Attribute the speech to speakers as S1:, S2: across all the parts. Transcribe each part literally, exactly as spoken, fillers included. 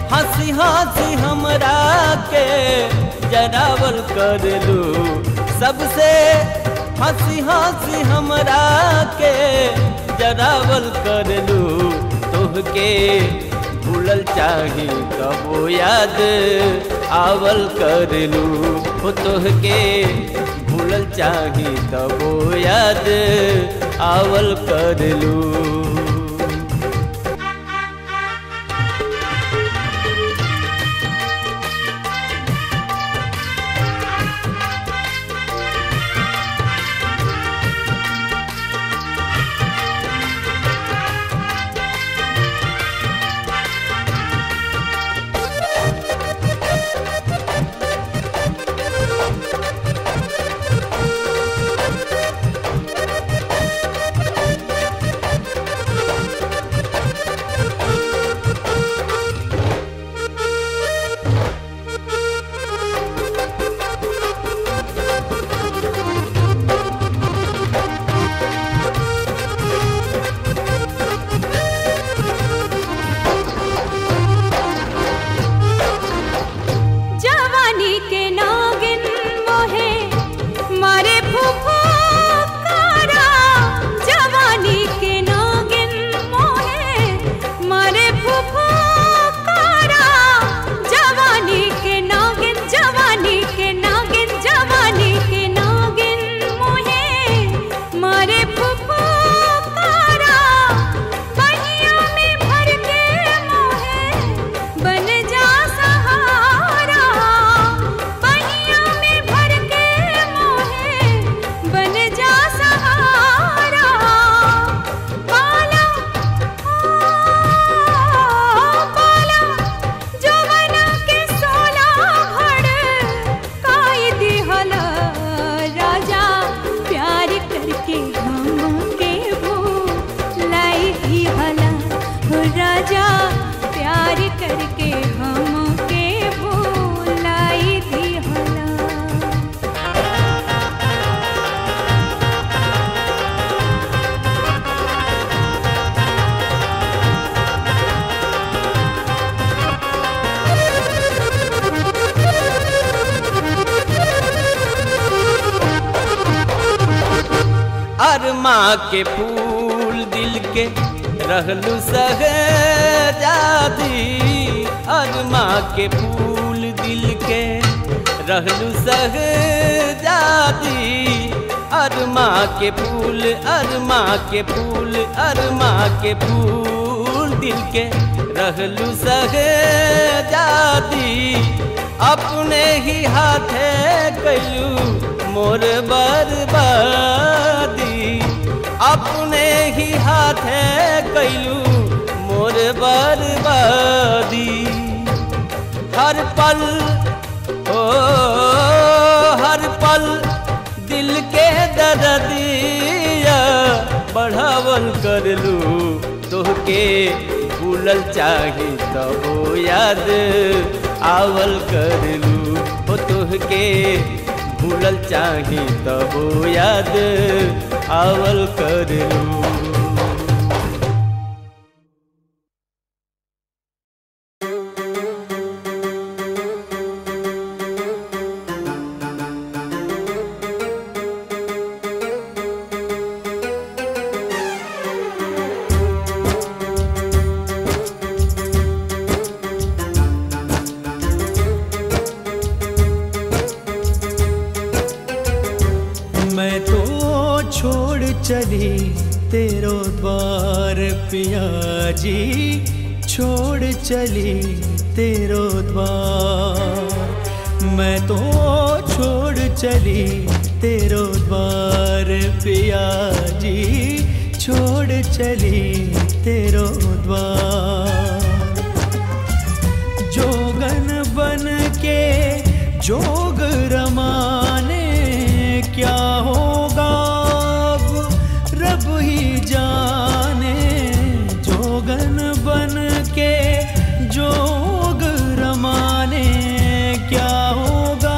S1: हंसी हंसी हमरा के जरावल करलू, सबसे हंसी हंसी हमरा के जरावल करलू। तोहके भूलल चाही कबो याद आवल करलू, हो तोहके भूलल चाही कबो याद आवल करलू। अरमा के फूल दिल के रहलू सहजादी, अरमा के फूल दिल के रहलू सहजादी। अरमा के फूल अरमा के फूल अरमा के फूल दिल के रहलू सहजादी। अपने ही हाथे कलू मोर बर्बादी, अपने ही हाथे कैलू मोर बर्बादी। हर पल ओ हर पल दिल के दर्दिया बढ़ावल करलू। तोहके भूलल चाही तबो याद आवल करलू, हो तोहके भूलल चाही तबो याद आवल करलू।
S2: चली तेरो द्वार पिया जी, छोड़ चली तेरो द्वार। मैं तो छोड़ चली तेरो द्वार पिया जी, छोड़ चली तेरो द्वार। जोगन बन के जोग रमाने क्या होगा रब ही जाने। जोगन बन के जोग रमाने क्या होगा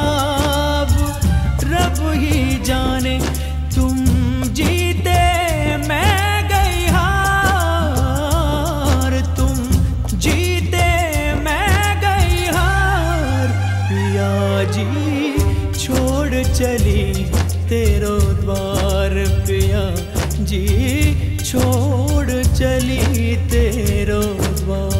S2: रब ही जाने। तुम जीते मैं गई हार, तुम जीते मैं जी छोड़ चली तेरो द्वार, पिया जी छोड़ चली तेरो द्वार।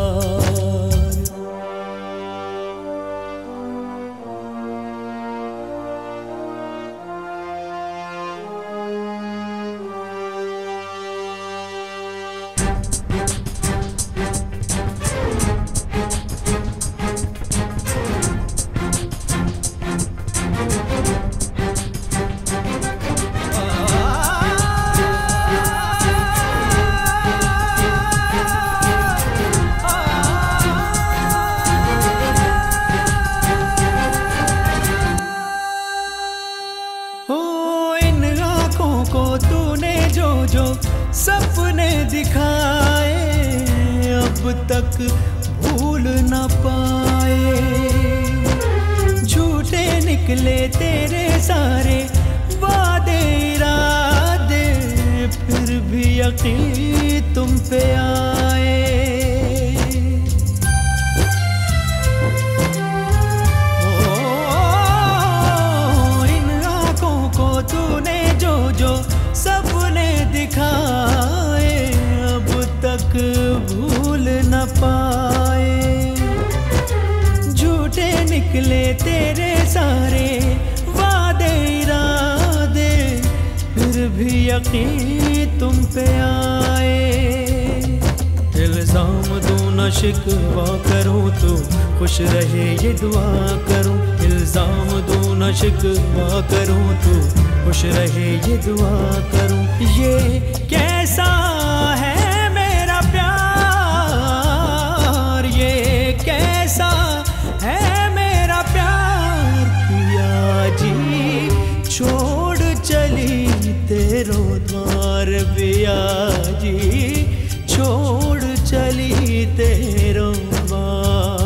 S2: सपने दिखाए अब तक भूल न पाए, झूठे निकले तेरे सारे वादे इरादे, फिर भी यकीन तुम पे आए। ओ, इन आँखों को तूने जो जो सपने दिखाए अब तक भूल न पाए, झूठे निकले तेरे सारे वादे इरादे, फिर भी यकीन तुम पे आए। इल्जाम दूं न शिकवा करूं तो खुश रहे ये दुआ करूं, इल्जाम दूं न शिकवा करूं तो खुश रहे ये दुआ करूं। ये कैसा है मेरा प्यार, ये कैसा है मेरा प्यार, पिया जी छोड़ चली तेरो द्वार, पिया जी छोड़ चली तेरो द्वार।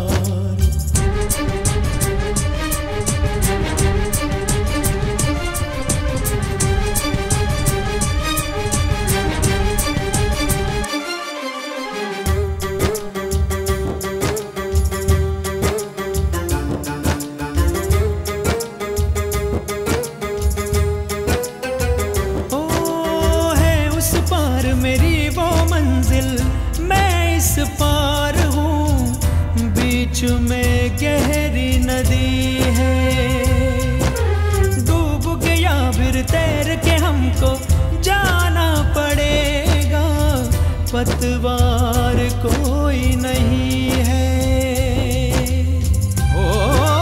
S2: पार हूँ बीच में गहरी नदी है, डूब गया फिर तैर के हमको जाना पड़ेगा, पतवार कोई नहीं है। ओ,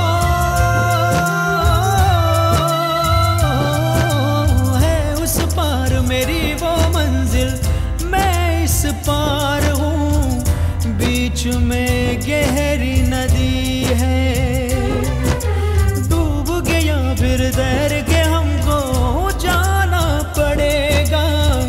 S2: है उस पार मेरी वो मंजिल, मैं इस पार हूँ बीच में गहरी नदी है, डूब गया फिर तैर के हमको जाना पड़ेगा,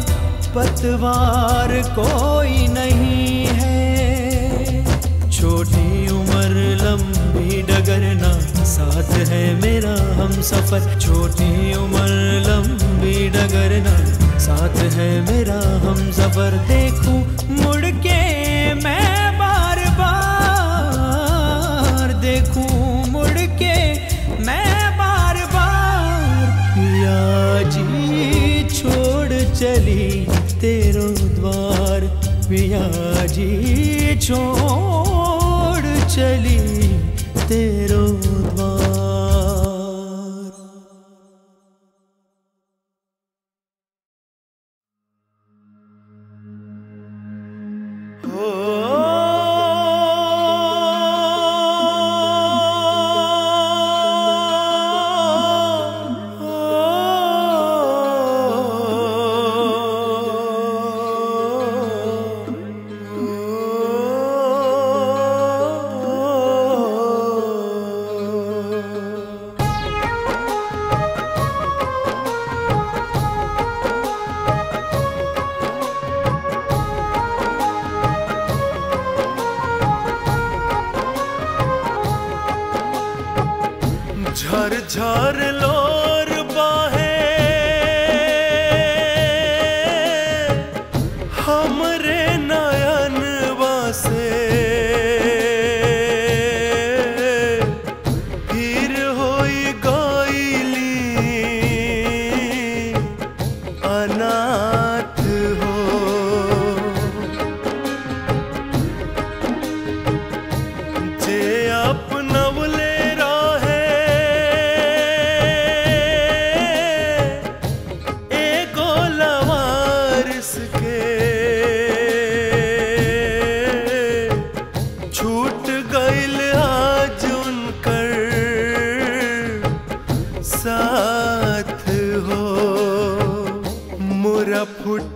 S2: पतवार कोई नहीं है। छोटी उम्र लंबी डगरना साथ है मेरा हम सफर, छोटी उम्र लंबी डगरना साथ है मेरा हम सफर। देखूं मुड़ के मैं बार बार, देखूं मुड़ के मैं बार बार, पिया जी छोड़ चली तेरो द्वार, पिया जी छोड़ चली तेरो द्वार।
S3: झर झर लोर बाहे हमरे नयन वासे,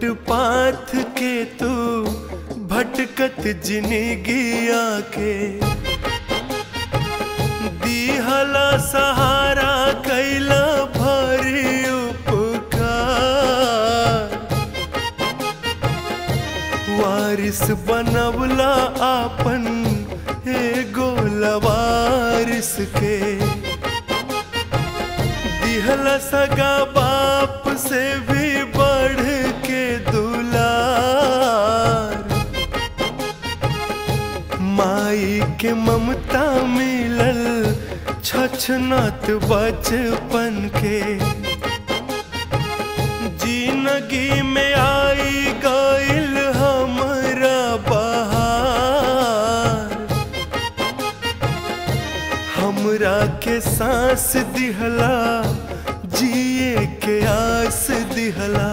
S3: फुटपाथ के तू भटकत जिंदगिया के दिहला सहारा कैला भारी उपकार वारिस बनवला आपन एगो लवारिस के दिहला सगा बाप से भी बढ़ के दुलार माई के ममता मिलल छछनत बचपन के जिंदगी में आई गइल हमरा बहार हमरा के सांस दिहला जिए के आस दिहला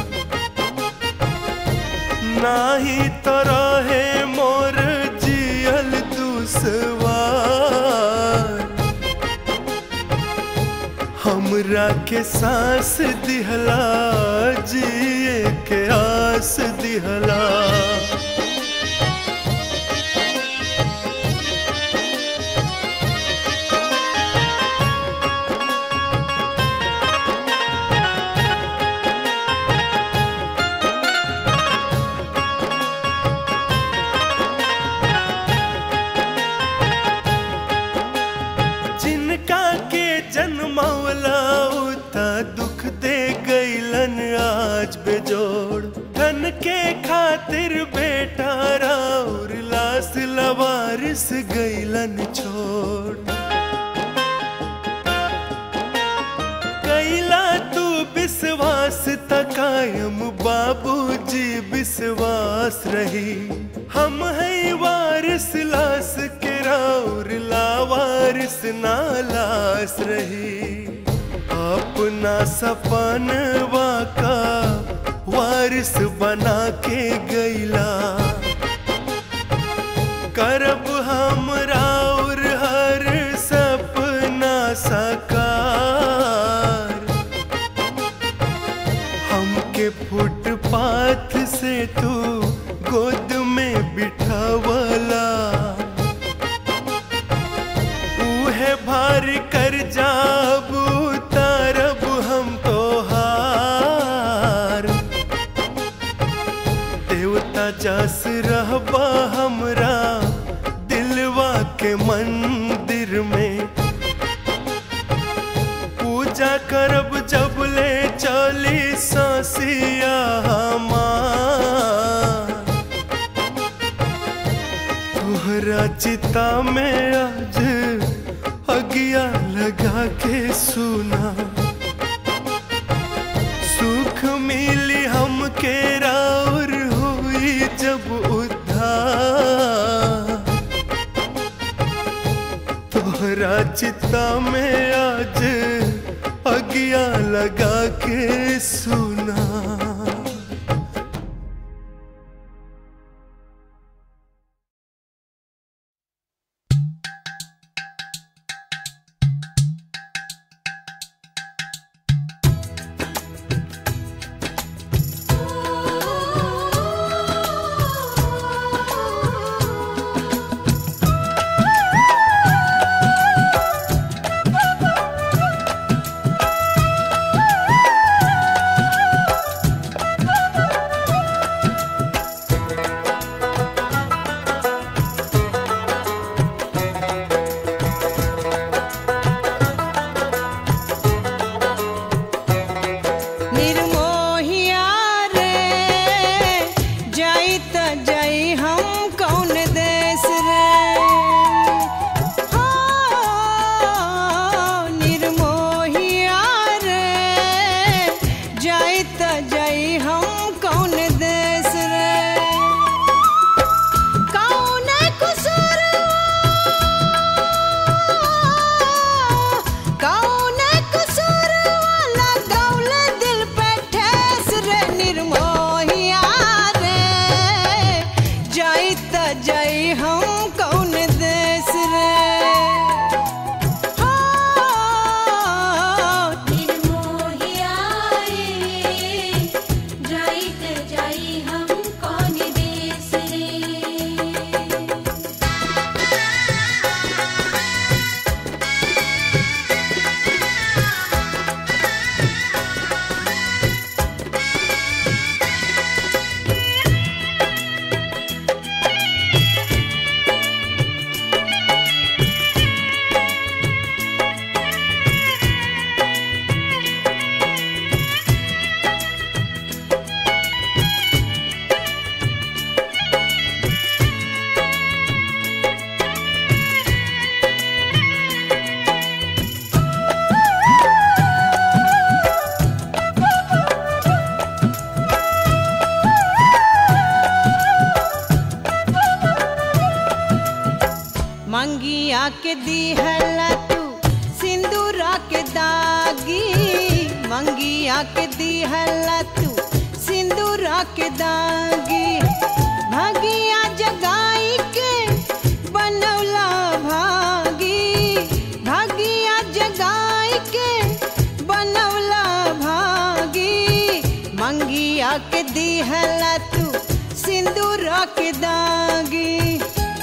S3: नाही तो रहे मोर जियल दुसवार हमरा के सांस दिहला जिए के आस दिहला जन्मौला उता दुख दे गईलन आज बेजोड़ धन के खातिर बेटा राउर लास लवारिस गईलन छोड़ कैला तू विश्वास तकायम बाबूजी विश्वास रही हम है वारिस लास के राउर लावारिस ना लास रही अपना सपनवा का वारिस बना के गईला करब हम राउर हर सपना साकार हमके फुटपाथ से तू गोद में बिठावला उहे भारी कर जाब उतारब हम तो हार देवता जस रहबा हमरा दिलवा के मंदिर में पूजा करब जब ले चली सांसिया हमार तोहरा चिता में आज अगिया लगा के सुना सुख मिली हमके राउर हुई जब उद्धार तोहरा चिता में आज अगिया लगा के सुना।
S4: के दिहला तू सिंदूरा के दागी, मंगिया के दिहला तू सिंदूरा के दागी। भगिया जगाई के बनौला भागी, भगिया जगाई के बनौला भागी। मंगिया के दिहला तू सिंदूरा के दागी।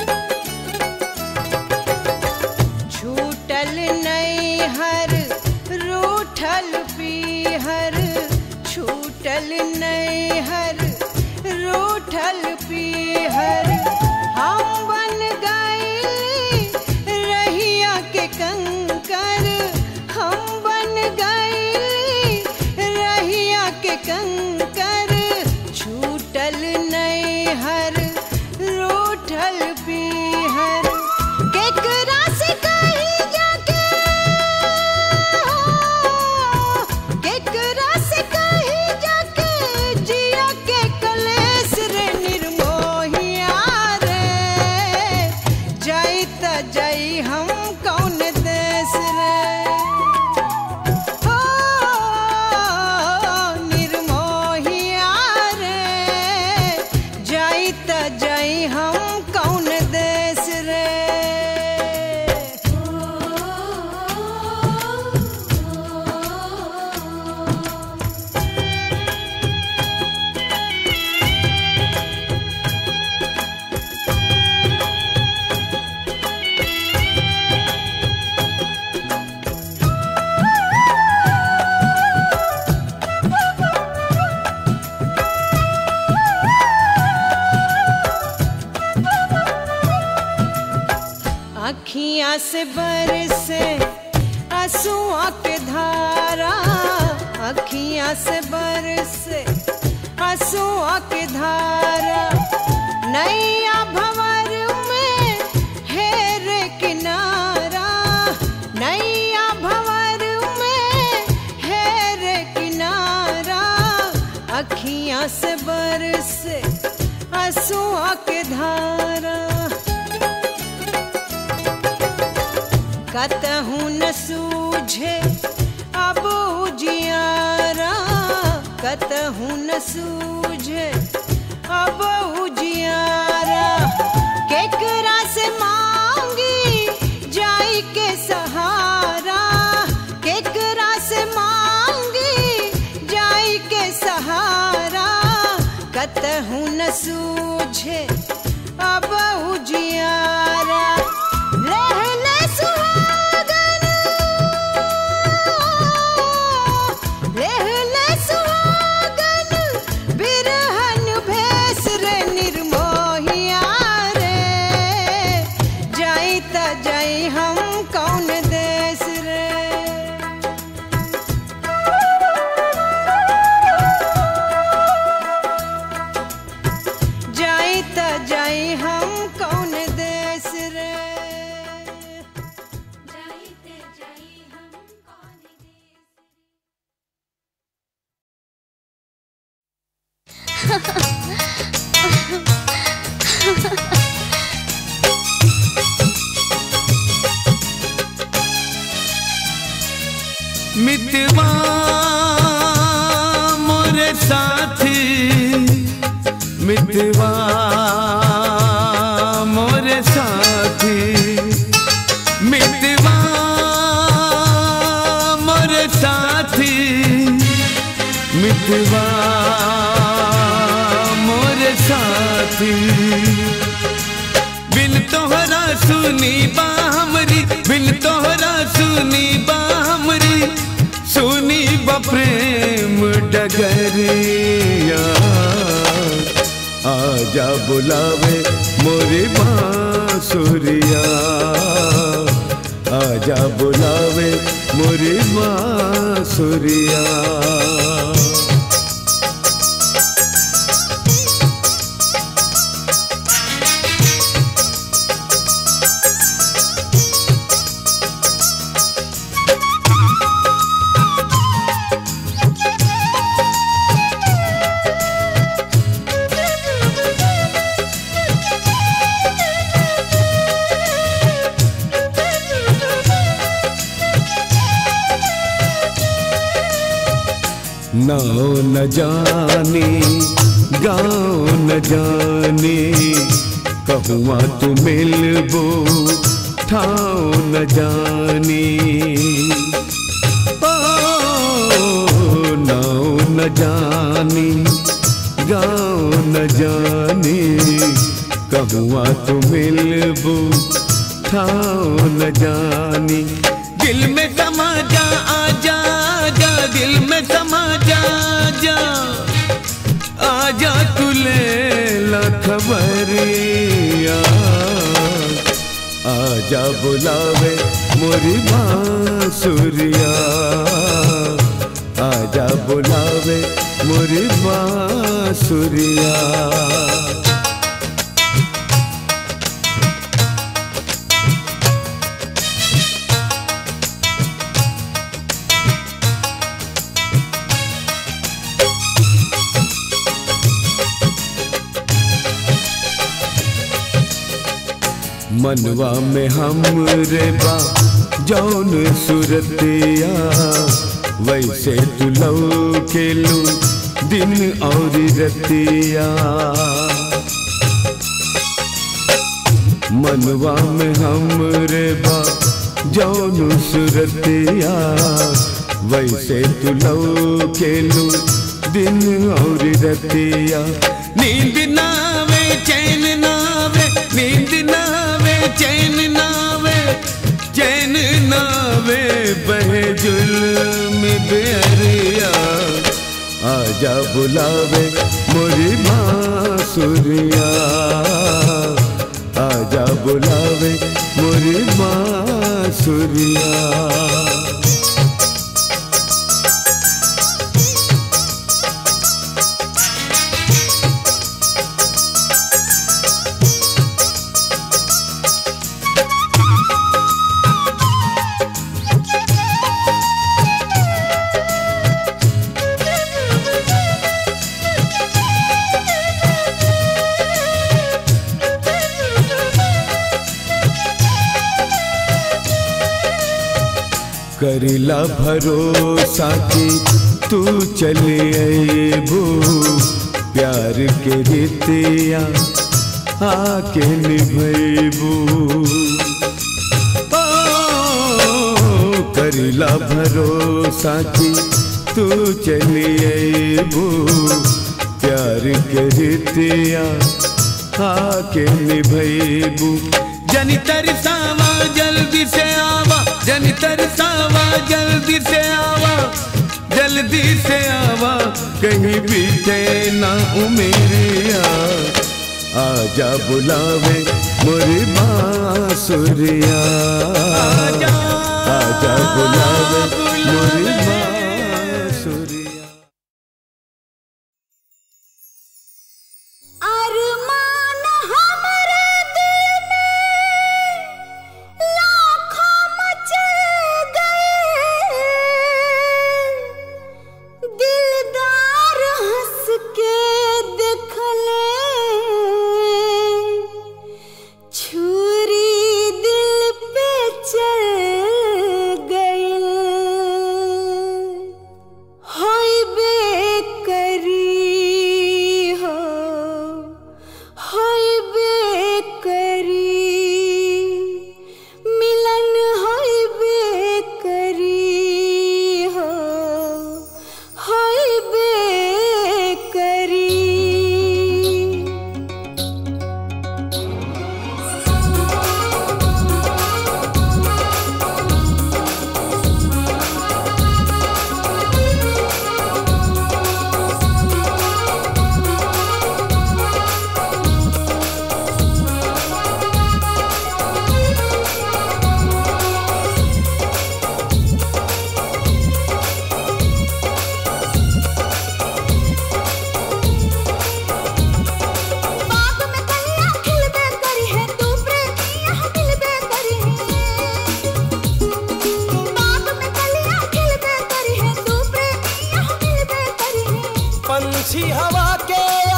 S4: छूटल नैहर रूठल पीहर, छूटल नैहर रूठल पीहर। हम बन गए रहिया के कंकर, हम बन गए रहिया के कंकर। छूटल नैहर रूठल पीहर। केकरा से कहीं जाके हो, केकरा से कहीं जाके जिया के कलेस रे निर्मोहिया रे। जाई त जाई हम कौन देश रे, हो निर्मोहिया रे। जाई त जाई हम कौन देश रे। अखियाँ से बरसे आंसुओं के धारा, अखियाँ से बरसे आंसुओं के धारा। नैया भंवर में हेर किनारा, नैया भंवर में हेर किनारा। अखियाँ से बरसे आंसुओं के धारा। कतहूँ न सूझे अब उजियारा, कतहूँ न सूझे अब उजियारा। केकरा से मांगी जाई के सहारा, केकरा से मांगी जाई के सहारा। कतहूँ न सूझे अब उजियारा। लहले सुहागन, लहले सुहागन बिरहन भेस रे निर्मोहिया रे। जाई त जाई हम कौन देश रे। जाई त जाई हम कौन देश रे। जाई त जाई हम कौन देश।
S3: मितवा मोरे साथी, मितवा मोरे साथी, मितवा मोरे साथी, मितवा मोरे साथी। बिन तोहरा सुनी बा हमरी, बिन तोहरा सुनी बा हमरी, सुनी बा प्रेम डगरिया। आजा बुलावे मोरी बांसुरिया, आजा बुलावे मोरी बांसुरिया। नाओ न जाने गाँव न जाने कहुआ तू मिलबो ठाओ न जाने ओ नाओ न जाने गाँव न जाने कहुआ तू मिलबो ठाओ न जाने दिल में समा जा आजा जा दिल में समा जा जा आजा तू ले ला खबरिया आजा बुलावे मोरी बांसुरिया आजा बुलावे मोरी बांसुरिया मनवा में हमरे बा जौन सुरतिया वैसे तू लौके लू दिन और रतिया मनवा में हमरे बा जौन सुरतिया वैसे तू लौके लू दिन और रतिया नींद नावे चैन नावे नींद नावे चैन नावे चैन नावे बहे जुल्म बेअरिया आजा बुलावे मोरी बांसुरिया आजा बुलावे मोरी बांसुरिया करिला भरोसा कि तू चले अबू प्यार के रितिया आके निभैबू करिला भरोसा कि तू चले अबू प्यार के रितिया आके निभैबू जनी तरसावा जल्दी से आवा जनी तरसावा जल्दी से आवा जल्दी से आवा कहीं बीते ना उमेरिया आजा बुलावे मोरी बांसुरिया आजा आजा बुलावे मोरी बांसुरिया
S5: पंछी हवा के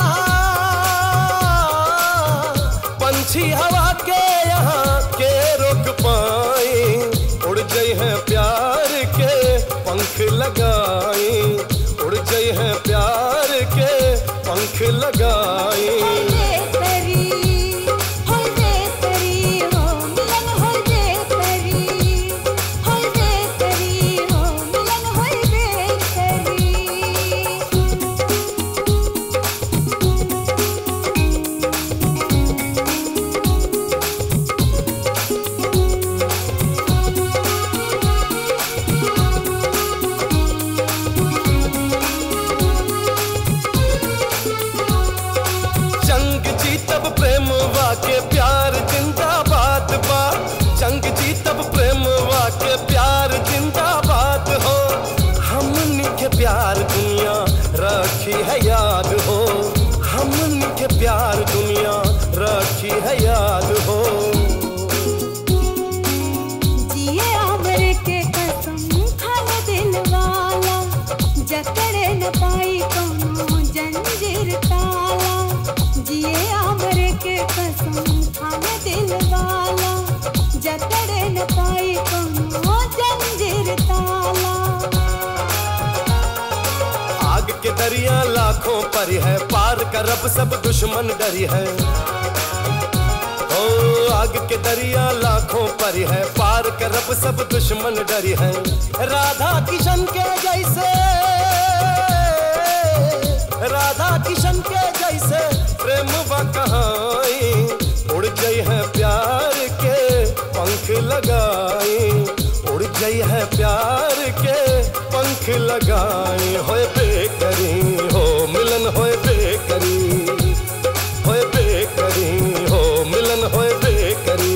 S5: यहाँ पंछी हवा के यहाँ के रोक पाई उड़ गई है प्यार के पंख लगाई उड़ दरिया लाखों परी है, पार कर अब सब दुश्मन डरी है। ओ आग के दरिया लाखों परी है, पार कर अब सब दुश्मन डरी है। राधा किशन के जैसे, राधा किशन के जैसे प्रेम व कहाई, उड़ गई है प्यार के पंख लगाई, उड़ गई है प्यार के पंख लगाई। होए बेकरी हो मिलन, होए बेकरी, होए बेकरी हो मिलन, होए बेकरी।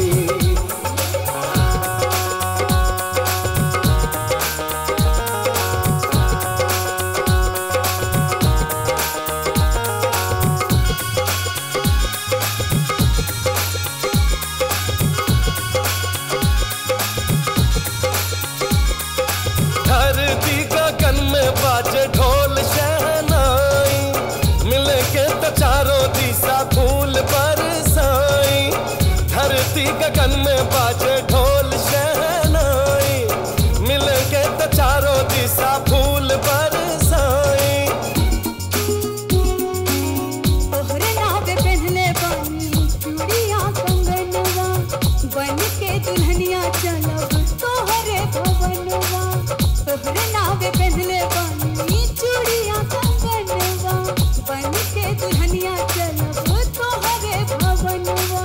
S5: बाजे ढोल शहनाई, मिलेंगे तो चारों दिशा फूल बरसाई। धरती गगन में बाजे ढोल शहनाई, मिलेंगे तो चारों दिशा फूल बरसाई।
S6: तोहरे नावे पहनले बानी चूड़िया कंगनवा, बन के दुल्हनिया चलब तोहरे भवनवा। तोहरे नावे पहनले बानी चूड़िया कंगनवा, बन के दुल्हनिया चलब तोहरे भवनवा।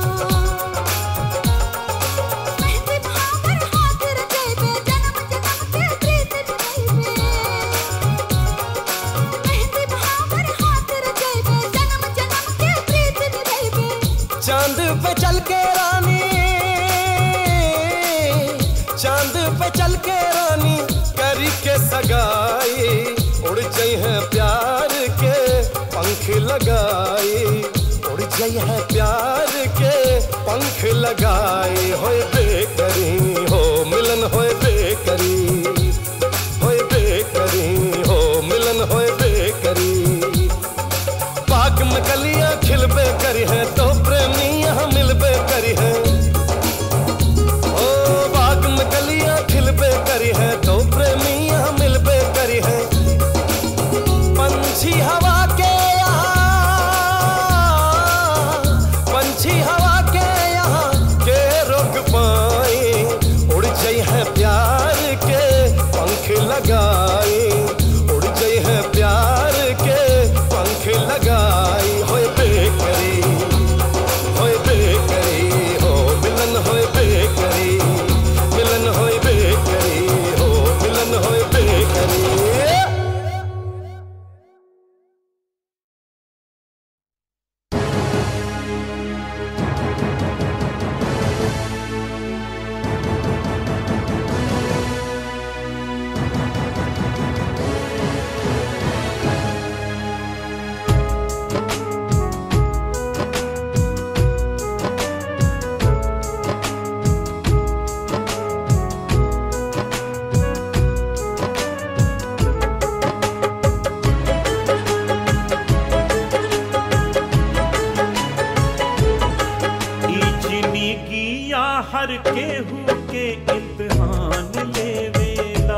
S6: मेहंदी भावर हाथ रचैबे, जन्म जन्म के प्रीत निभैबे। मेहंदी भावर हाथ रचैबे, जन्म जन्म के प्रीत निभैबे।
S5: चांद पे चल के रानी, चांद पे चल के रानी करी के सगाई, उड़ गई है प्यार के पंख लगाई, उड़ गई है प्यार के पंख लगाई। होए बेकरी हो मिलन, होए बेकरी, होए बेकरी हो मिलन, होए बेकरी। बाग में कलियां खिलबे करी है तो प्रेमी यहाँ मिलबे करी है। ओ बाग में कलियां खिलबे करी है तो प्रेमी यहाँ मिलबे करी है। पंछी हवा के यहाँ, पंछी हवा के यहाँ के रोक पाई, उड़ गई है प्यार के पंख लगाई, उड़ गई है प्यार के पंख लगाई। होए बेकरी, होए बेकरी हो मिलन, होए बेकरी, मिलन होए बेकरी हो मिलन, होए बेकरी।
S2: हर केहू के इम्तिहान लेवेला,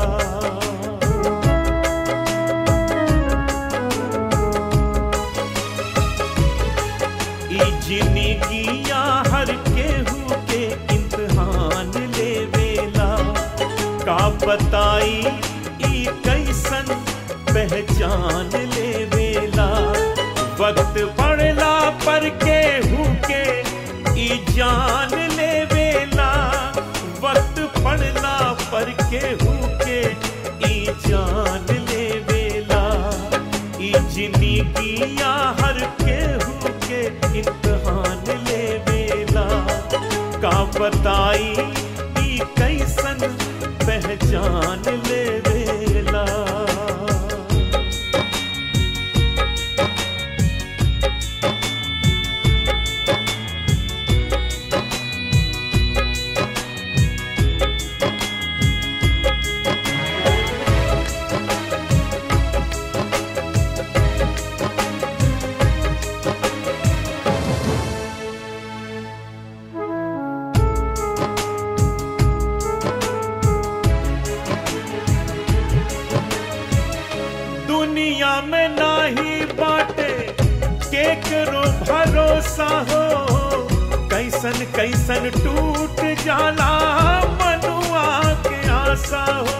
S2: ई जिंदगिया हर केहू के इम्तिहान लेवेला। का बताई ई कैसन पहचान लेवेला, वक्त पड़ला पर केहू के ई जान लेवेला, वक्त पड़ला पर केहू के ई जान लेवेला। ई जिंदगिया हर केहू के इम्तिहान लेवेला। का बताई ई कैसन पहचान लेवेला। दुनिया में ना
S3: केकरो भरोसा हो कैसन कैसन टूट जाला मनुआ के आशा हो।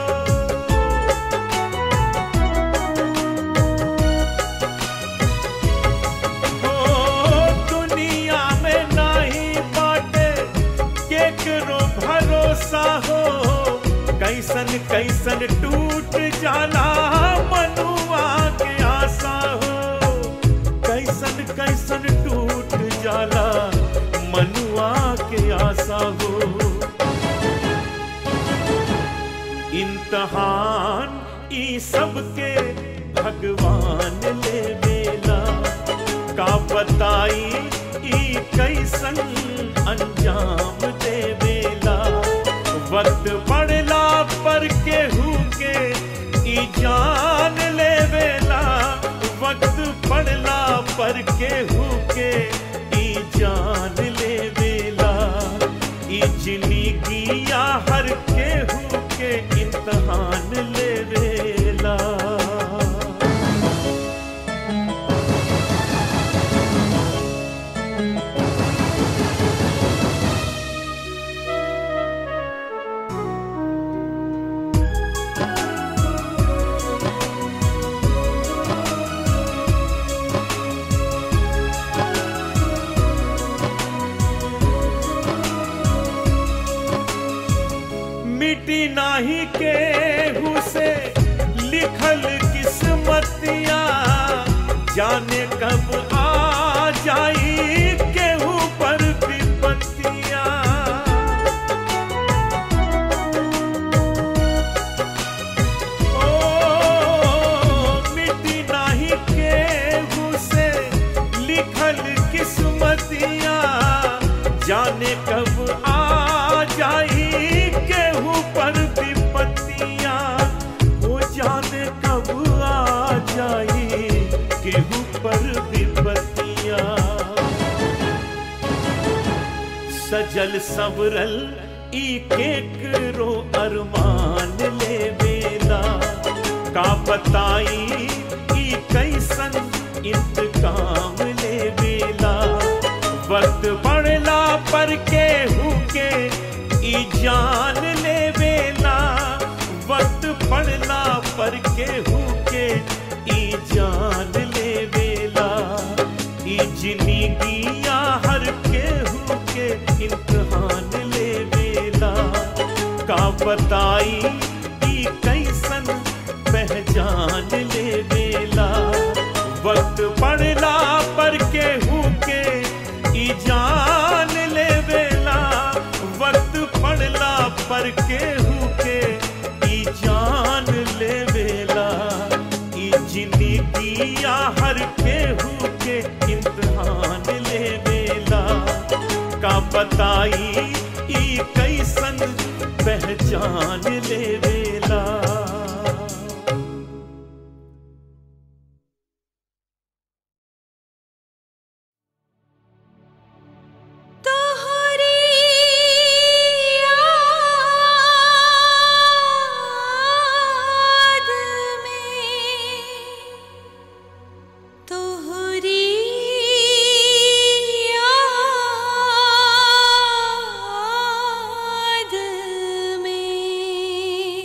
S3: ओ दुनिया में नहीं बाटे केकरो भरोसा हो कैसन कैसन टूट जाला मनुआ के आशा हो। कैसन कैसन टूट जाला मनुआ के आशा हो। इम्तहान ई सबके भगवान ले बेला का बताई ई कैसन अंजाम दे बेला। वक्त पड़ला पर केहू के ई जान ले बेला। वक्त पड़ला पर केहू के ई जान ले बेला। ई जिंदगिया हर केहू के इम्तहान ले बेला। मिटी नाही केहू से लिखल किस्मतिया जाने कब आ जाई केहू पर विपत्तिया। ओ मिटी नाही केहू से लिखल किस्मतिया जाने कब आ जाई केहू पर विपत्तिया। वो जाने कब आ जाई केहू पर विपत्तिया। सजल संवरल ई केकरो अरमान ले बेला का बताई ई कैसन इंतकाम ले बेला। वक्त पड़ला पर केहू के ई जान ले बेला। वक्त पड़ला पर केहू के ई जान ले बेला। ई जिंदगिया हर केहू के इम्तहान ले बेला का बताई ई कैसन पहचान ले बेला। वक्त पड़ला पर केहू के ई जान ले बेला। वक्त पड़ला पर केहू के ई जान ले बेला। ई जिंदगिया हर केहू के इम्तहान ले बेला का बताई ई कैसन पहचान ले बेला।
S6: में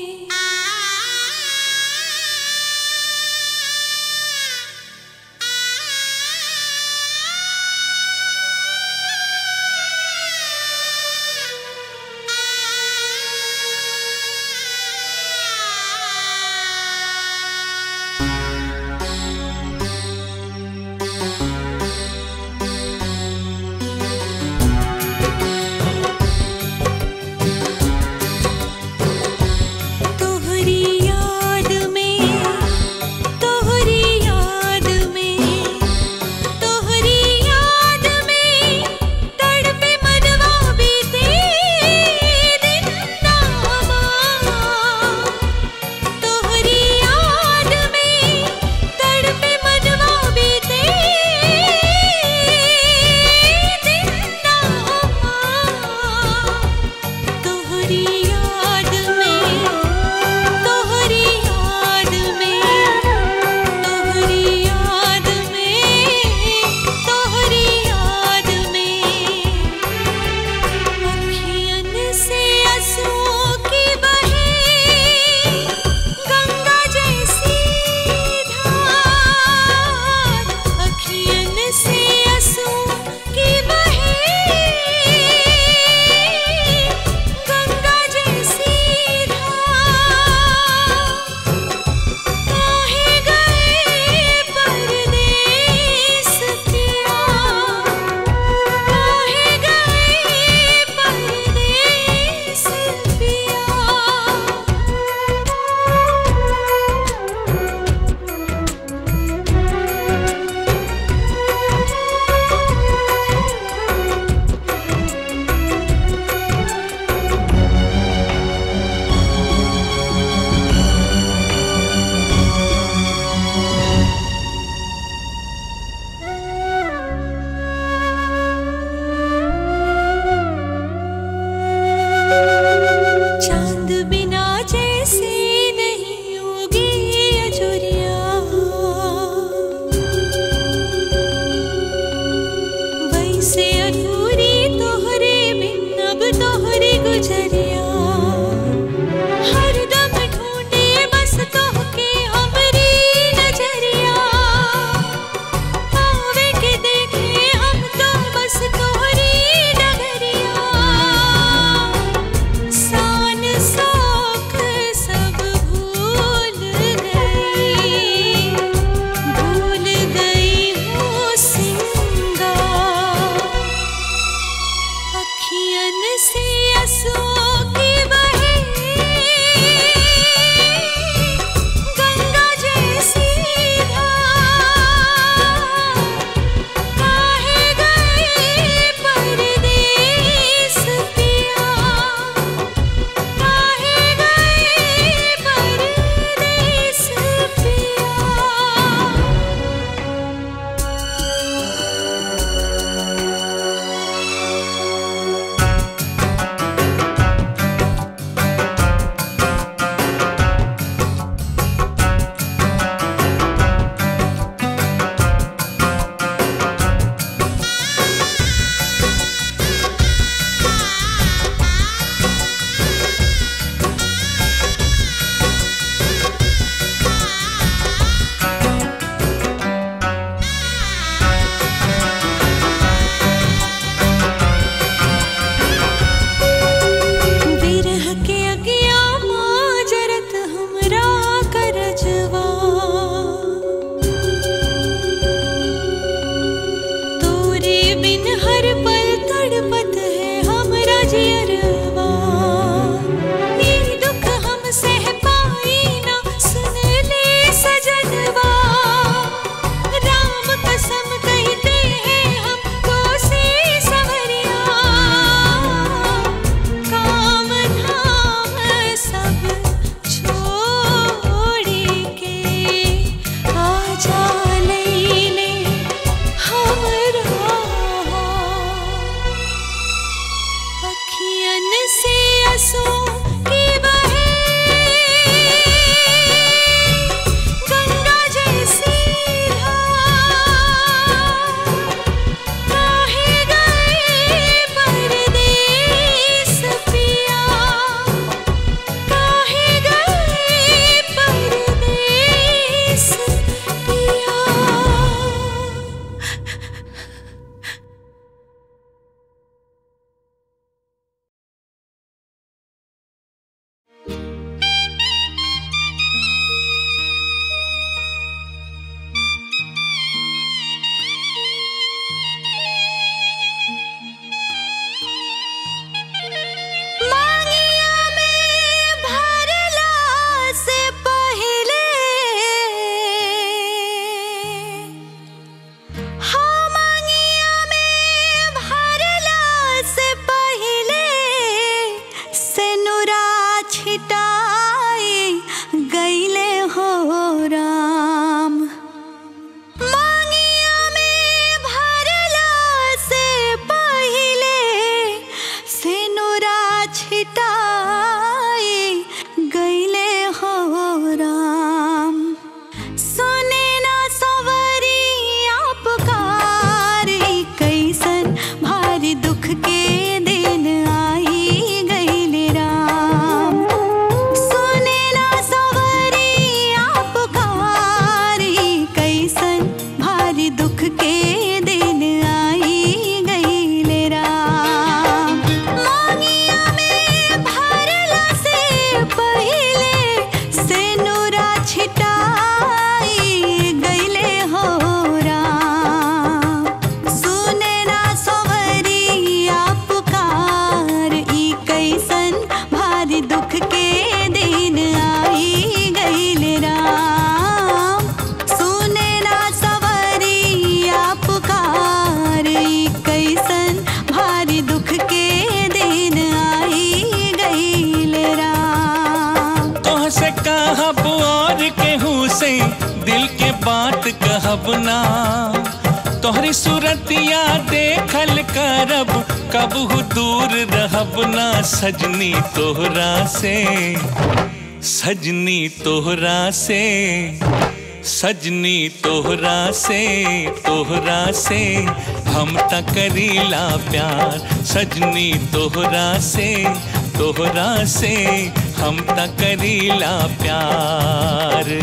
S7: चाहब और केहू से दिल के बात कहब ना, तोहरी सूरतिया देखल करब कबहू दूर रहब ना। सजनी तोहरा से, सजनी तोहरा से, सजनी तोहरा से, तोहरा से हम त करीला प्यार। सजनी तोहरा से, तोहरा से हम त करीला प्यार।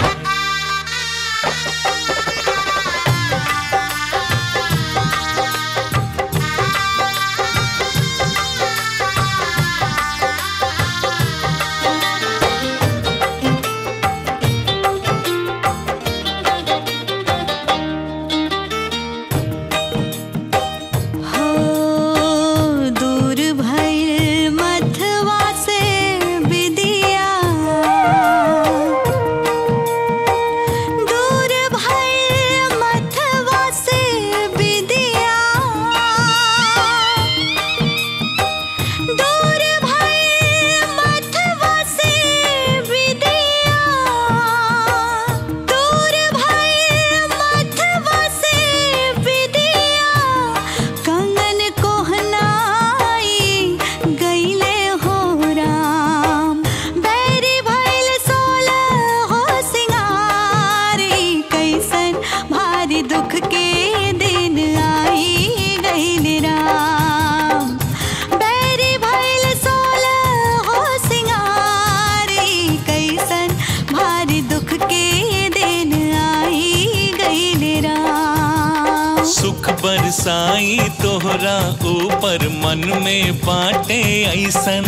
S7: बरसाई तोहरा ऊपर मन में बाटे ऐसन,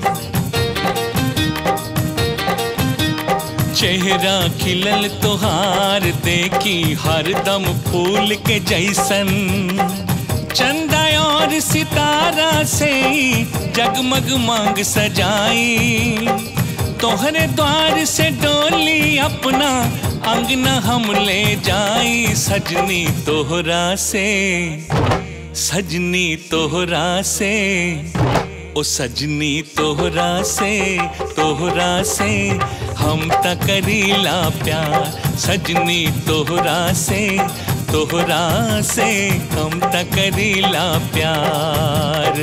S7: चेहरा खिलल तोहार देखी हरदम फूल के जैसन। चंदा और सितारा से जगमग मांग सजाई, तोहरे द्वार से डोली अपना अंगना हम ले जाई। सजनी तोहरा से, सजनी तोहरा से, ओ सजनी तोहरा से, तोहरा से हम त करीला प्यार। सजनी तोहरा से, तोहरा से हम त करीला प्यार।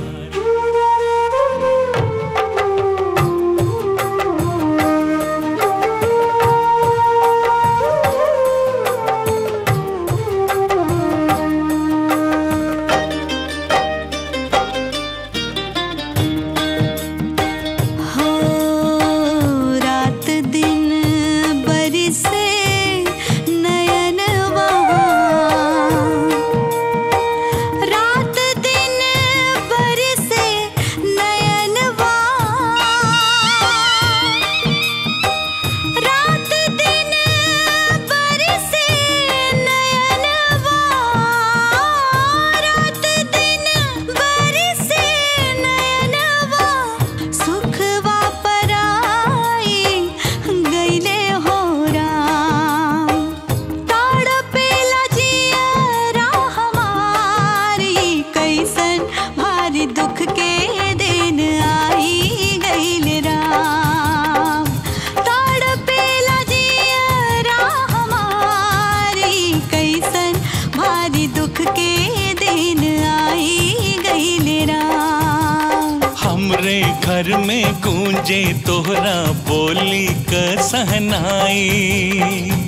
S7: घर में गूंजे तोहरा बोली क सहनाई,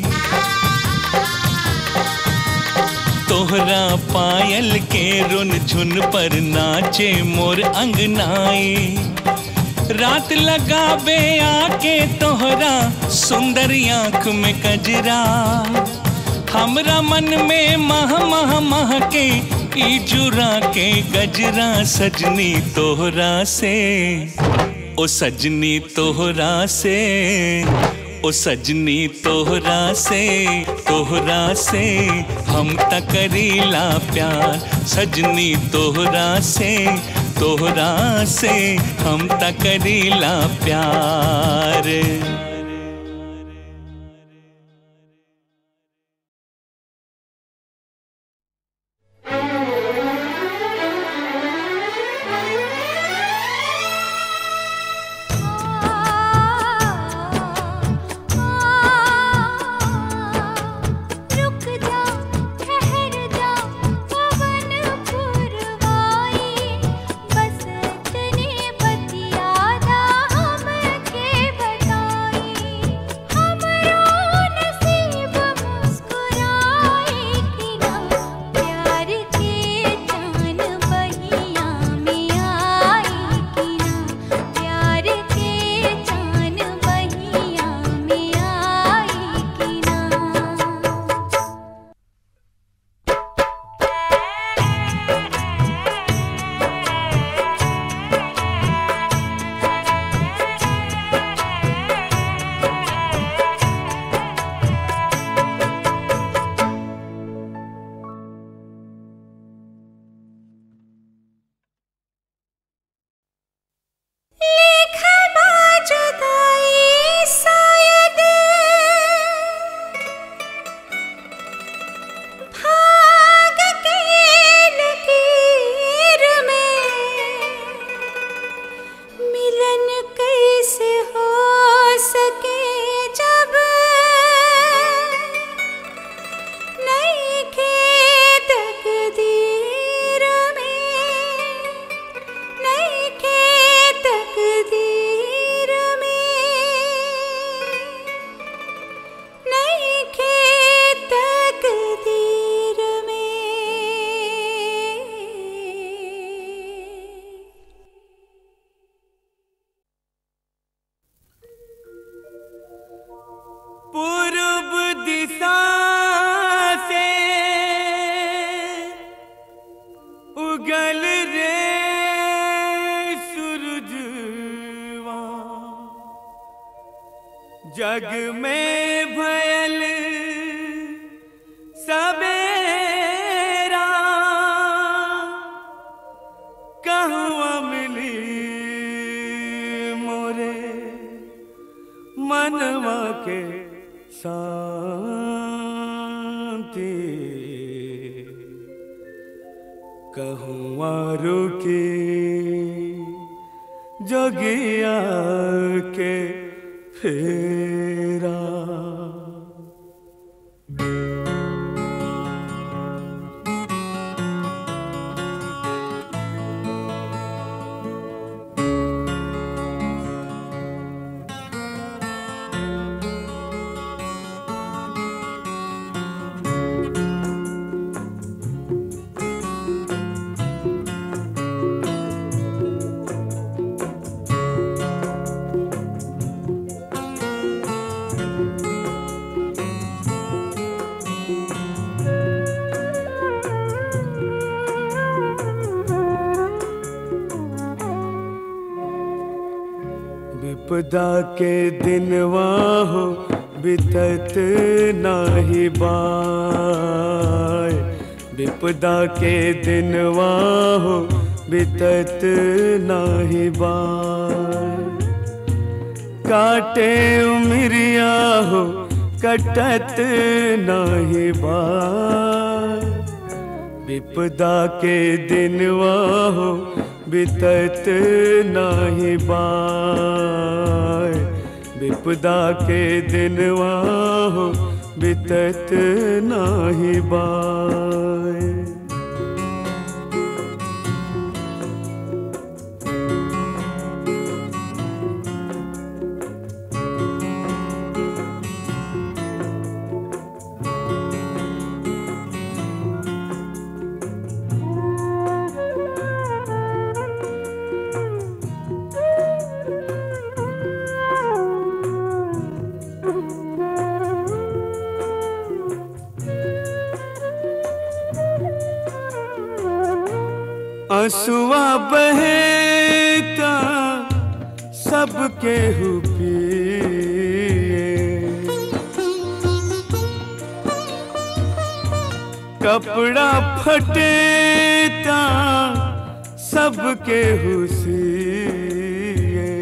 S7: तोहरा पायल के रुन झुन पर नाचे मोर अंगनाई। रात लगावे आके तोहरा सुंदर आँख में कजरा, हमरा मन में मह मह मह के ई जुरा के गजरा। सजनी तोहरा से, ओ सजनी तोहरा से, ओ सजनी तोहरा से, तोहरा से हम त करीला प्यार। सजनी तोहरा से, तोहरा से हम त करीला प्यार।
S6: आ
S3: जग में भयल सवेरा कहवा मिली मोरे मनवा के शांति कहवा रुकी जोगिया के फेरा। विपदा के दिनवा हो बितत नाही बाय, विपदा के दिनवा हो बितत नाही बाय। काटे उमरिया हो कटत नाही बाय, विपदा के दिनवा हो बितत नाही बाय, विपदा के दिनवा हो बितत नाही बाय। आंसुआ बहेता सबके हुपिए, कपड़ा फटेता सबके हुसिए।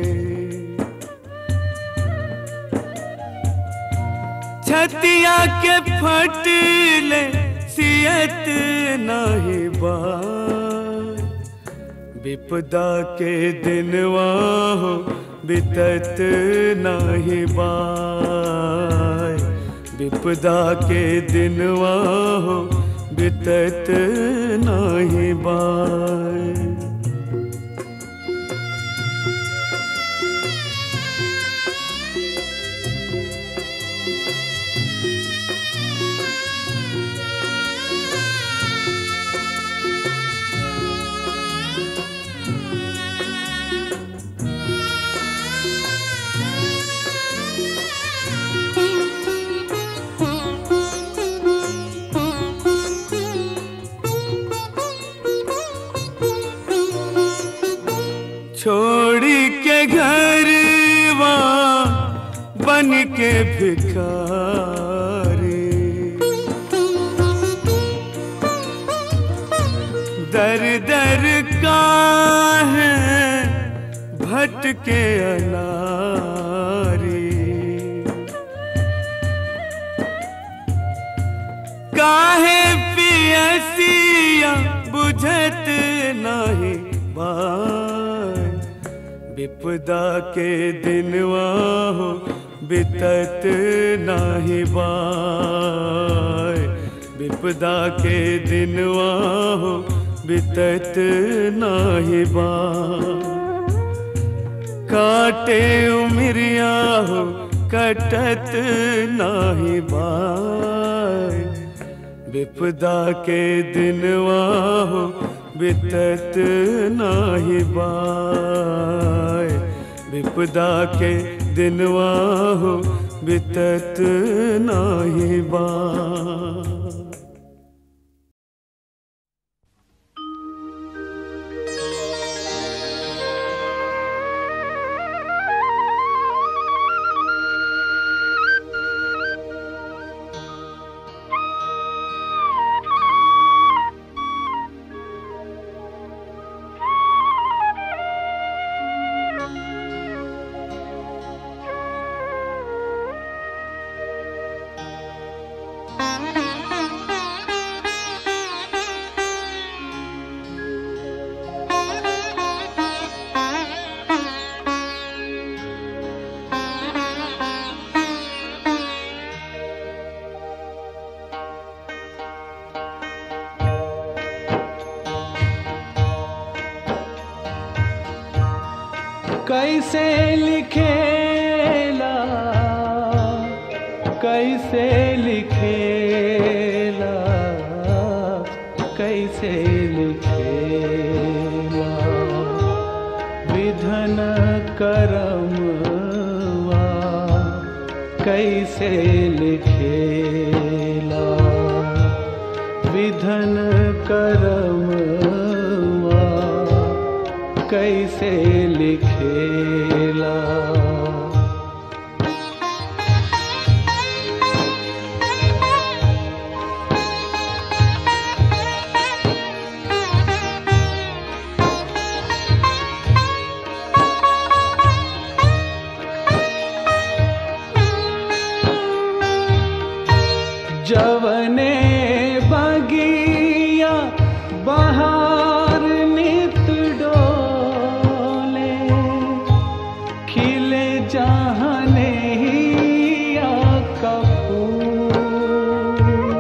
S3: छतिया के फटले सियत नहीं बाय, विपदा के दिनवा हो बितत नाही बाय, विपदा के दिनवा हो बितत नाही बाय। छोड़ी के घरवा बन के भिखारी, दर दर का है भटके अनारी। काहे पियसिया बुझत नहीं बाय, विपदा के दिनवा हो बितत नाही बाय, विपदा के दिनवा हो बितत नाही बाय। काटे उमरिया हो कटत नाही बाय, विपदा के दिनवा हो बितत नाही बाय, विपदा के दिनवा हो बितत नाही बाय।
S2: कैसे लिखेला कैसे लिखेला कैसे लिखेला विधन करमवा कैसे लिखेला विधन करमवा कैसे लिखेला जवने बगिया बहार नित डोले खिले जहाने हिया का फूल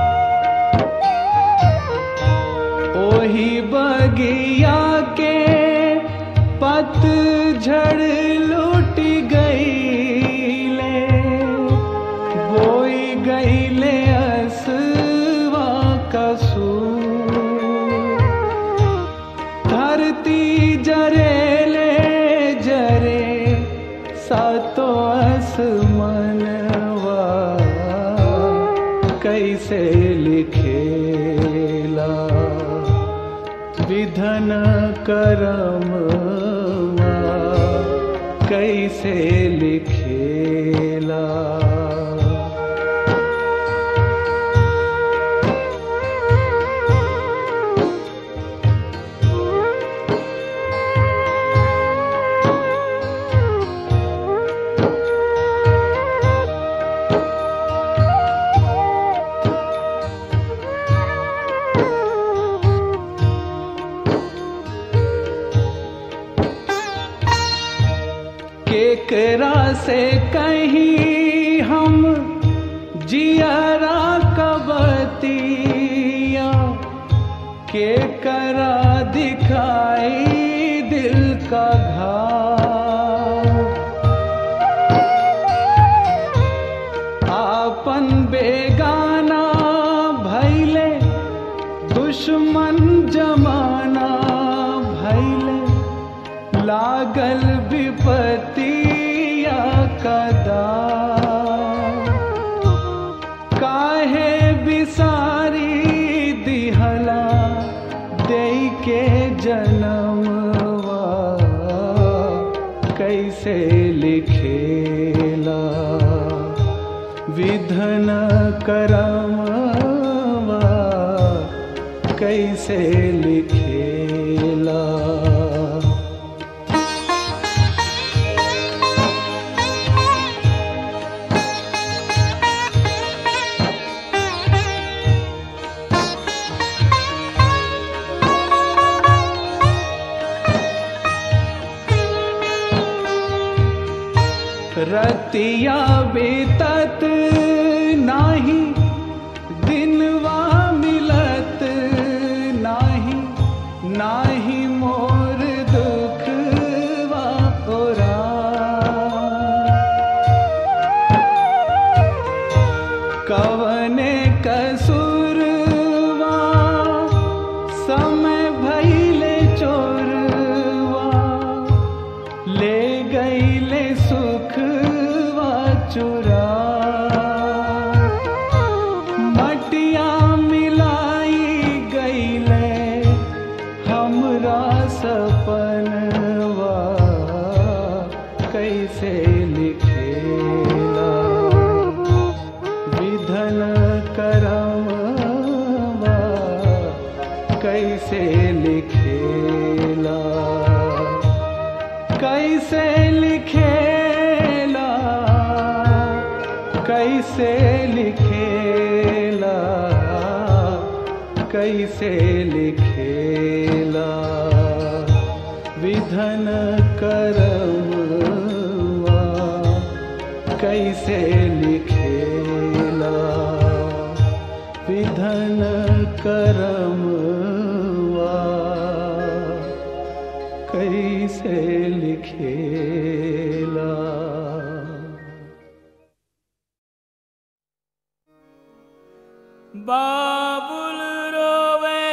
S2: ओही बगिया के पतझड़ लुट गईले बोई गईले असवा का सूर धरती जरेले जरे सातो आसमानवा कैसे लिखेला विधन करमवा कैसे लिखेला केकरा से कहीं हम जियरा कबतिया केकरा दिखाई दिल का घाव आपन बेगाना भैले दुश्मन जमाना भैले लागल विपतिया कदा काहे बिसारी दिहला देई के जनमवा कैसे लिखेला विधन करमवा कैसे लिखेला रतिया बीतत नाही दिनवा मिलत नाही नाही मोर दुखवा ओरा कवने कसूरवा समय भइले चोरवा ले गईले सुखवा चुरा मटिया मिलाई गईले हमरा सपनवा कैसे लिखेला विधन करमवा कैसे लिखेला कैसे लिखेला कैसे लिखेला
S8: लिखेला कैसे लिखेला विधन करमवा कैसे लिखेला विधन करमवा कैसे लिखेला।
S9: बाबुल रोवे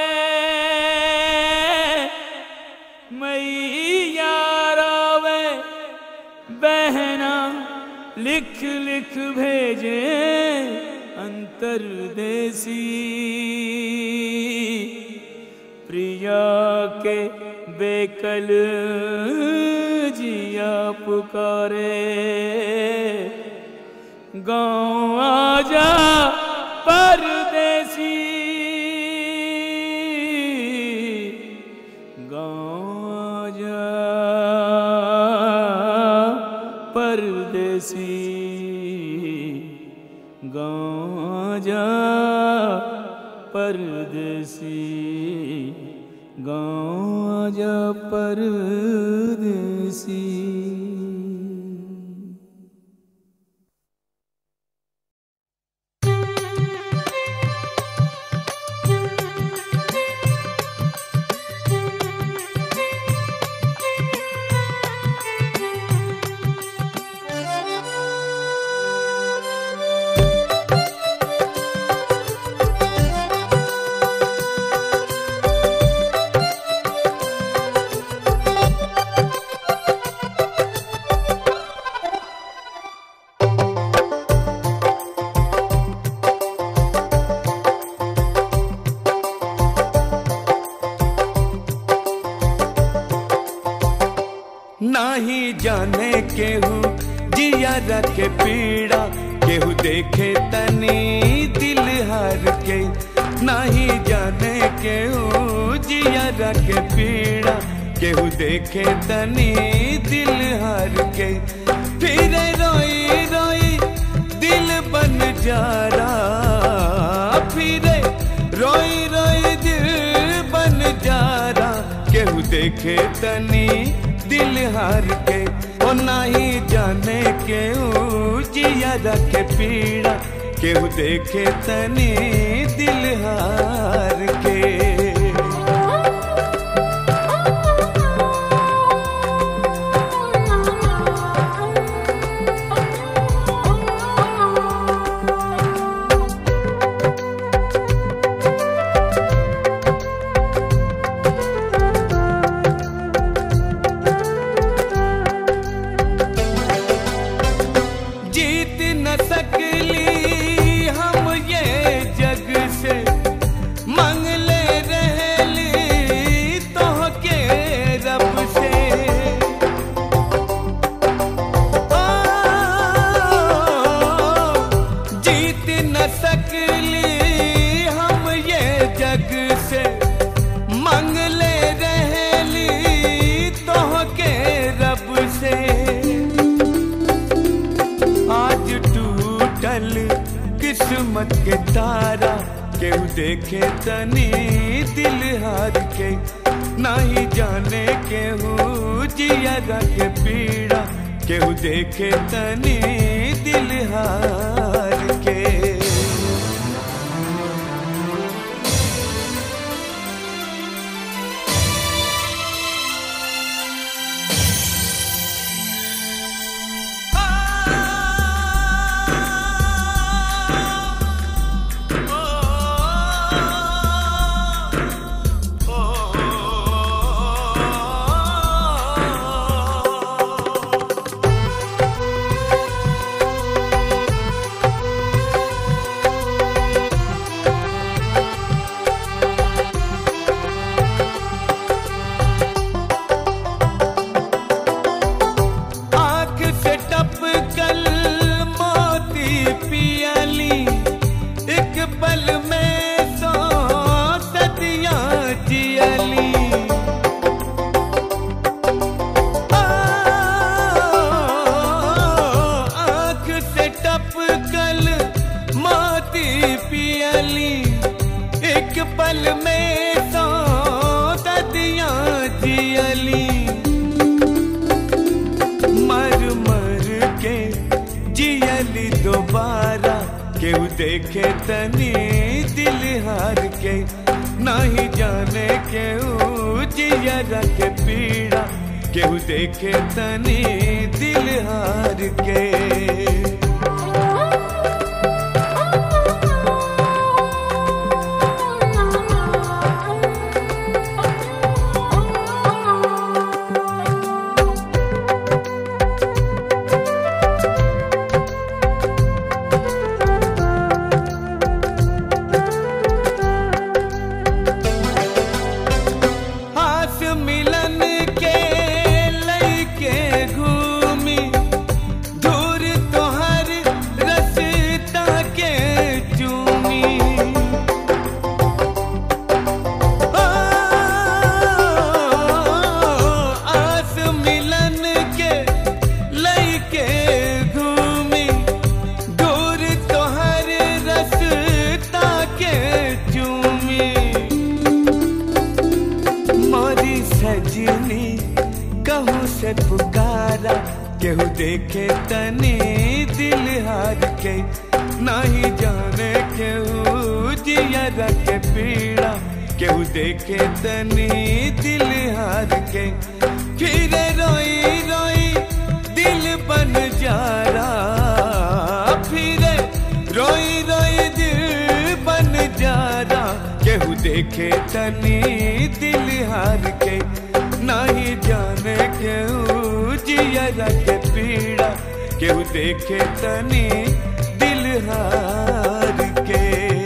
S9: मैया रोवे बहना लिख लिख भेजे अंतरदेसी प्रिया के बेकल जिया पुकारे गाँव आजा परदेसी गाँव आजा परदेसी गाँव आजा परदेसी गाँव आजा परदेसी।
S1: नाही जाने केहू जिया रखे पीड़ा केहू देखे तनी दिल हार के नाही जाने केहू जिया रखे पीड़ा केहू देखे तनी दिल हार के फिर रोई रोई दिल बन जा रहा फिर रोई रोई दिल बन जा रहा केहू देखे तनी दिल हार के ओ नहीं जाने केहू जिया रखे पीड़ा केहू देखे तनी दिल हार के। किस्मत के तारा केहू देखे तनी दिल हार के नहीं जाने केहू जिया रखे पीड़ा केहू देखे तनी दिल हार के।
S10: मोती पियली एक पल में सौ ददियां जियली मर मर के जियली दोबारा केहू देखे तनी दिल हार के नहीं जाने केहू जियरा के पीड़ा केहू देखे तनी दिल हार के पुकारा केहू देखे तनी दिल हार के नहीं जाने केहू जियरा के पीड़ा केहू देखे तनी दिल हार के फिर रोई रोई दिल बन जा रहा फिर रोई रोई दिल बन जा रहा केहू देखे तनी दिल हार के नहीं जाने केहू जियरा के पीड़ा केहू देखे तनी दिल हार के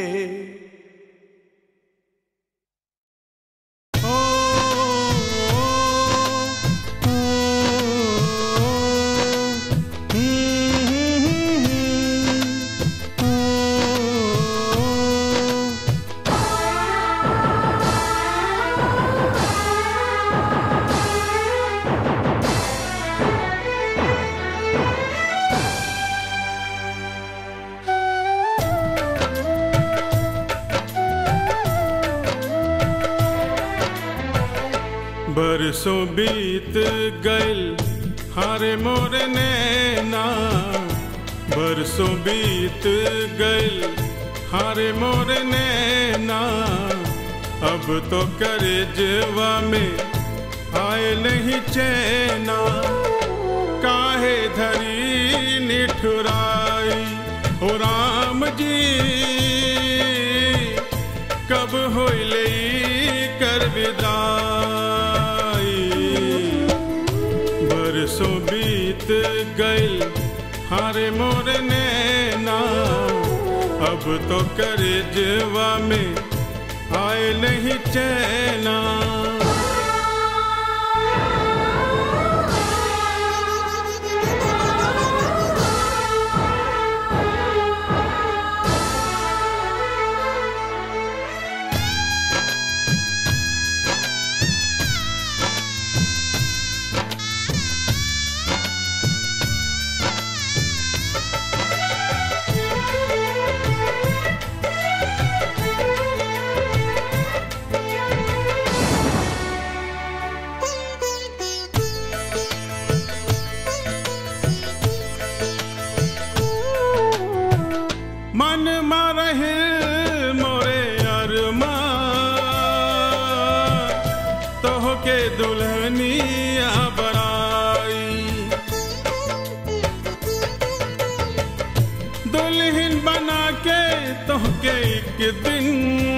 S11: बरसों बीत गइल हारे मोरे नैना बरसों बीत गइल हारे मोरे नैना अब तो करेजवा में आए नहीं चैना काहे धरी निठुराई हो राम जी कब होइले कर विदाई बरसों बीत गइल हारे मोरे नैना अब तो करेजवा में आए नहीं चैना मन मारहे मोरे अरमा तोह के दुल्हनिया बराई दुल्हन बना के तोह के एक दिन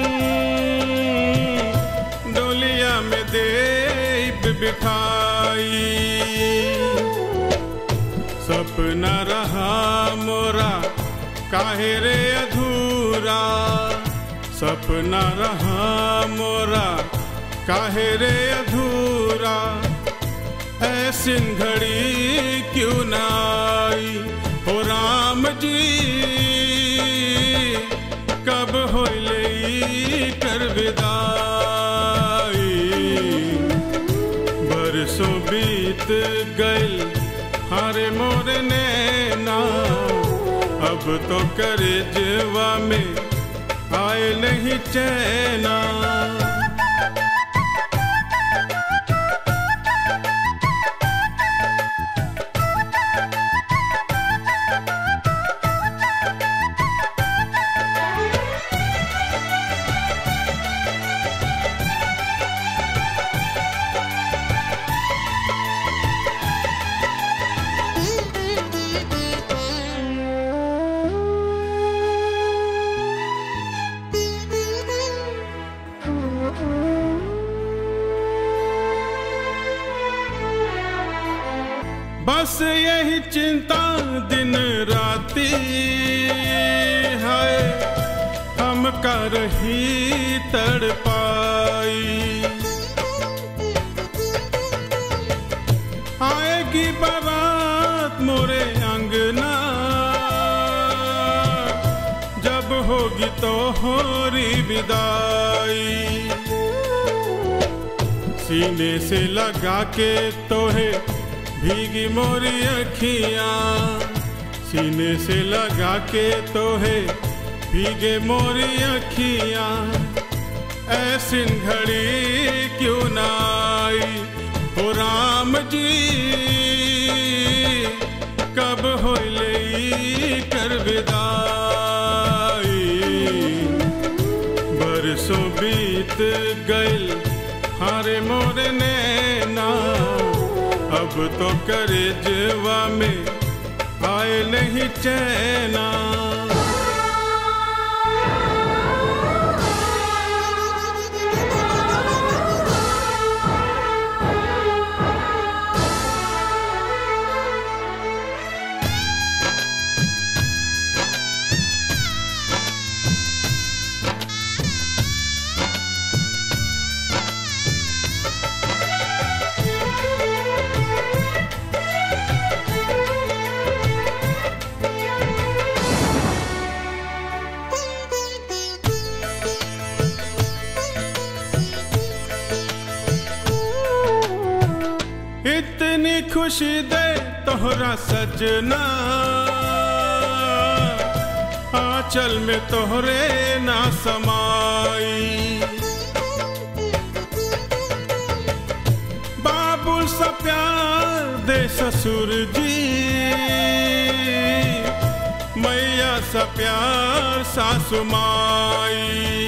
S11: डोलिया में देव बिठाई सपना रहा मोरा काहे रे अधूरा सपना रहा मोरा काहे रे अधूरा ऐसी घड़ी क्यों न आई हो राम जी कब होइले कर विदाई बरसों बीत गइल हारे मोरे नैना अब तो करे जीवा में आए नहीं चैना। बस यही चिंता दिन राती है हम कर ही तड़पाई। आएगी बारात मोरे अंगना जब होगी तो होरी विदाई। सीने से लगा के तो है भीगी मोरी अखियाँ, सीने से लगा के तो है भीगे मोरी अखियाँ। ऐसी घड़ी क्यों ना आई हो राम जी, कब हो ले कर विदाई। बरसों बीत गइल हारे मोरे नैना, अब तो करे जीवा में आए नहीं चैना। इतनी खुशी दे तोहरा सजना, आंचल में तोहरे ना समाई। बाबुल सा प्यार दे ससुर जी, मैया सा प्यार सासु माई।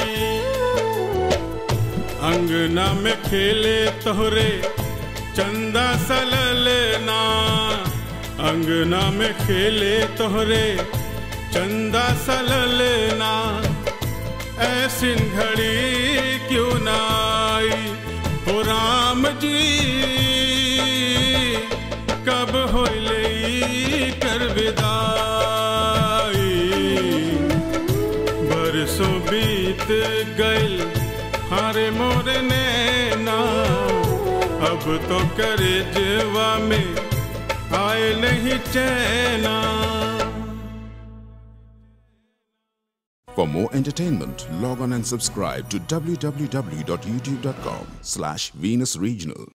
S11: अंगना में खेले तोहरे चंदा सललना, अंगना में खेले तोहरे चंदा सललना। ऐसी घड़ी क्यों ना आई हो राम जी, कब हो ले कर विदाई। बरसों बीत गइल हारे मोरे नैना, अब तो करे जीवा में आए नहीं चैना।
S12: For more entertainment, log on and subscribe to w w w dot youtube dot com slash Venus Regional.